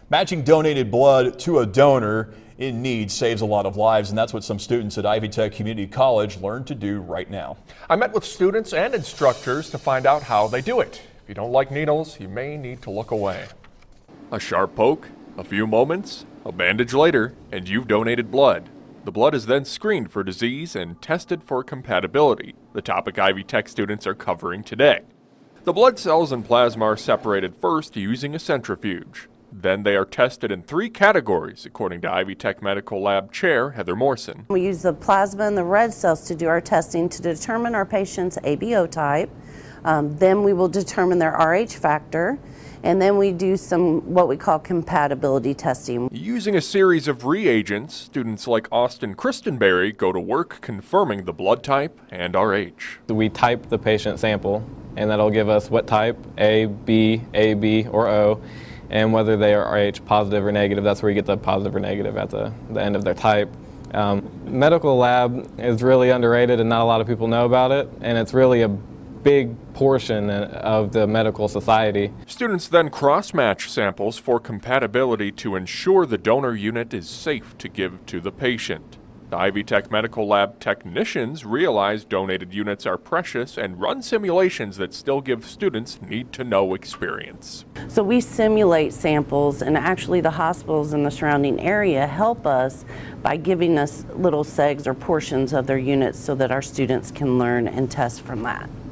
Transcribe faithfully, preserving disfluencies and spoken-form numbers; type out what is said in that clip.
Matching donated blood to a donor in need saves a lot of lives, and that's what some students at Ivy Tech Community College learn to do right now. I met with students and instructors to find out how they do it. If you don't like needles, you may need to look away. A sharp poke, a few moments, a bandage later, and you've donated blood. The blood is then screened for disease and tested for compatibility, the topic Ivy Tech students are covering today. The blood cells and plasma are separated first using a centrifuge. Then they are tested in three categories, according to Ivy Tech Medical Lab Chair Heather Morrison. We use the plasma and the red cells to do our testing to determine our patient's A B O type. Um, then we will determine their R H factor, and then we do some what we call compatibility testing. Using a series of reagents, students like Austin Christenberry go to work confirming the blood type and R H. We type the patient sample, and that'll give us what type, A, B, A, B, or O. And whether they are R H positive or negative, that's where you get the positive or negative at the, the end of their type. Um, medical lab is really underrated and not a lot of people know about it, and it's really a big portion of the medical society. Students then cross-match samples for compatibility to ensure the donor unit is safe to give to the patient. The Ivy Tech Medical Lab technicians realize donated units are precious and run simulations that still give students need-to-know experience. So we simulate samples, and actually the hospitals in the surrounding area help us by giving us little segs or portions of their units so that our students can learn and test from that.